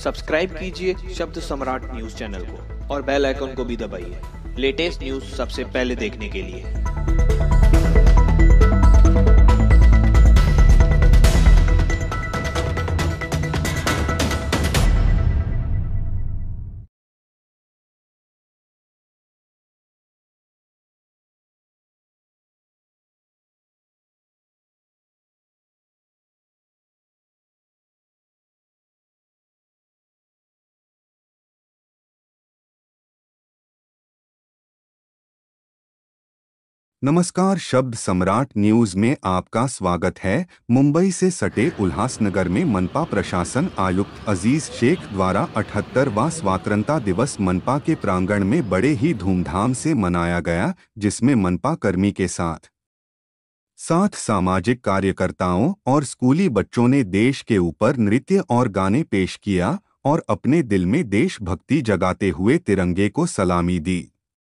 Subscribe कीजिए शब्द सम्राट news channel को और बेल आइकन को भी दबाइए लेटेस्ट न्यूज सबसे पहले देखने के लिए। नमस्कार, शब्द सम्राट न्यूज में आपका स्वागत है। मुंबई से सटे उल्हासनगर में मनपा प्रशासन आयुक्त अजीज शेख द्वारा 78वां स्वतंत्रता दिवस मनपा के प्रांगण में बड़े ही धूमधाम से मनाया गया, जिसमें मनपा कर्मी के साथ सामाजिक कार्यकर्ताओं और स्कूली बच्चों ने देश के ऊपर नृत्य और गाने पेश किया और अपने दिल में देशभक्ति जगाते हुए तिरंगे को सलामी दी।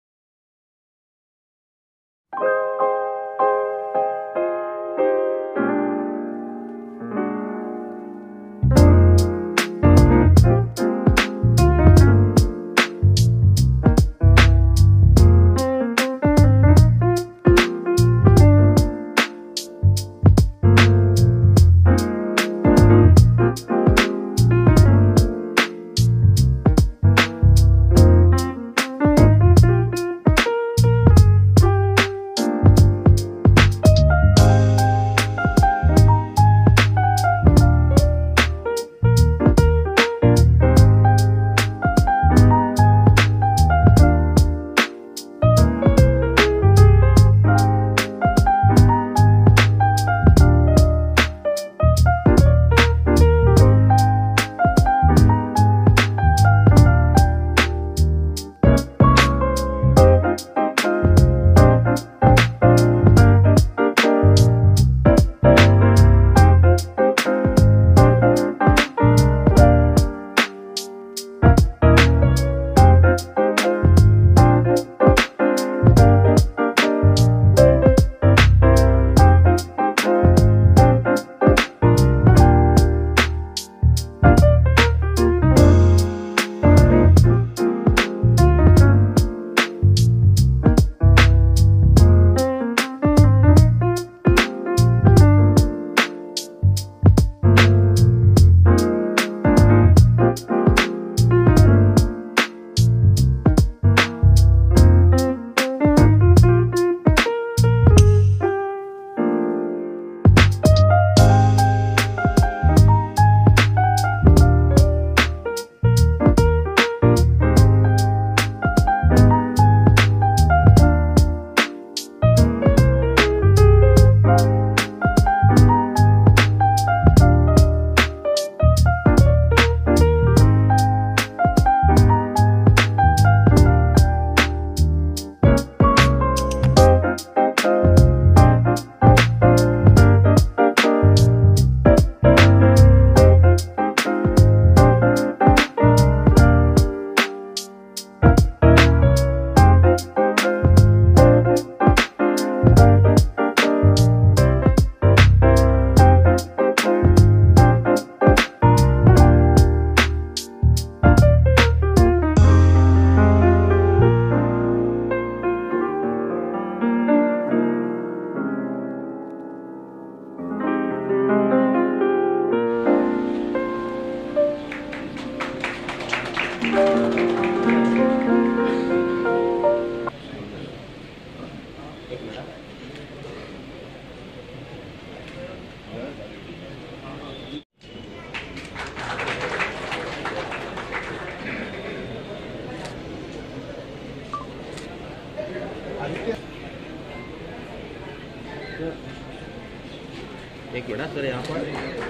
एक मिनट सर, यहाँ पर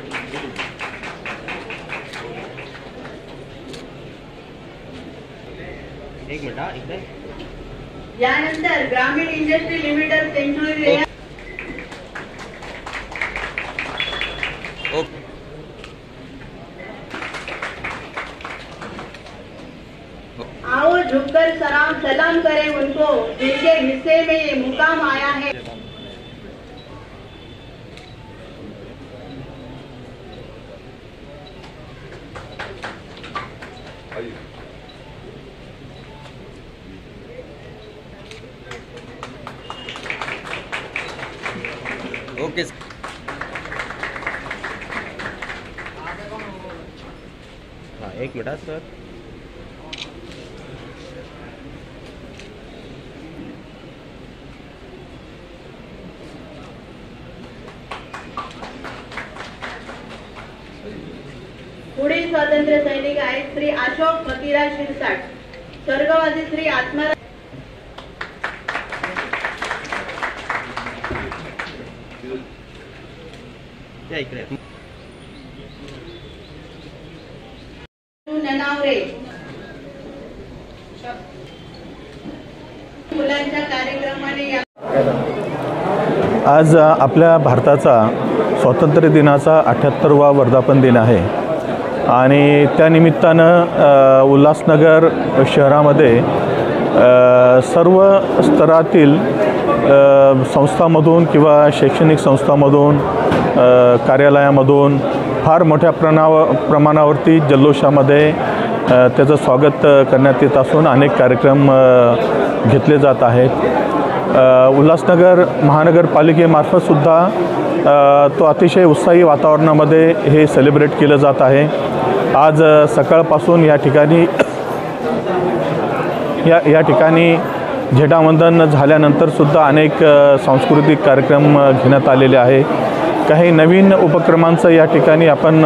एक मिनट इकडे यानंतर ग्रामीण इंडस्ट्री लिमिटेड सेंचुरी आओ झुककर सलाम करें उनको जिनके हिस्से में ये मुकाम आया है। ओके हाँ, एक मिनट सर. पुढील स्वातंत्र्य सैनिक आहेत श्री अशोक फकीरा शिरसाट, स्वर्गवासी श्री आत्माराम या इकडे. ननावरे. मुलांच्या कार्यक्रमाने या आज आपल्या भारताचा स्वातंत्र्य दिनाचा 78वा वर्धापन दिन आहे आणि त्यानिमित्तानं उल्हासनगर शहरामध्ये सर्व स्तरातील संस्थांमधून किंवा शैक्षणिक संस्थांमधून कार्यालयामधून फार मोठ्या प्रमाणावरती जल्लोषामध्ये त्याचं स्वागत करण्यात येत असून अनेक कार्यक्रम घेतले जात आहेत. उल्हासनगर महानगरपालिकेमार्फतसुद्धा तो अतिशय उत्साही वातावरणामध्ये हे सेलिब्रेट केलं जात आहे. आज सकाळपासून या ठिकाणी झेंडावंदन झाल्यानंतरसुद्धा अनेक सांस्कृतिक कार्यक्रम घेण्यात आलेले आहे. काही नवीन उपक्रमांचं या ठिकाणी आपण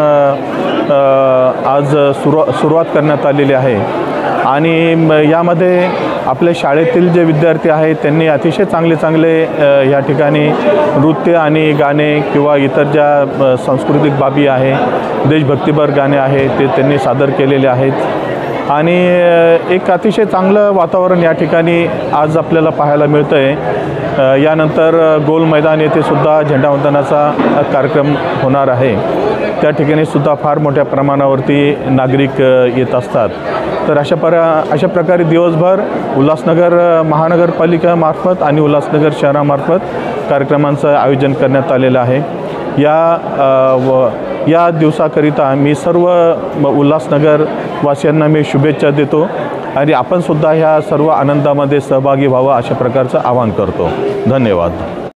आज सुरुवात करण्यात आलेली आहे आणि यामध्ये आपल्या शाळेतील जे विद्यार्थी आहेत त्यांनी अतिशय चांगले या ठिकाणी नृत्य आणि गाणे किंवा इतर ज्या सांस्कृतिक बाबी आहे, देशभक्तीपर गाणे आहेत ते त्यांनी सादर केलेले आहेत आणि एक अतिशय चांगलं वातावरण या ठिकाणी आज आपल्याला पाहायला मिळतं आहे. यानंतर गोल मैदान येथे सुद्धा झेंडावंदनाचा कार्यक्रम होणार आहे. त्या ठिकाणी सुद्धा फार मोठ्या प्रमाणावरती नागरिक येत असतात. तर अशा प्रकारे दिवसभर उल्हासनगर महानगरपालिकेमार्फत आणि उल्हासनगर शहरामार्फत कार्यक्रमांचं आयोजन करण्यात आलेलं आहे. या दिवसाकरिता मी सर्व उल्हासनगर वासियांना मी शुभेच्छा देतो आणि आपण सुद्धा ह्या सर्व आनंदामध्ये सहभागी व्हावं अशा प्रकारचं आवाहन करतो. धन्यवाद.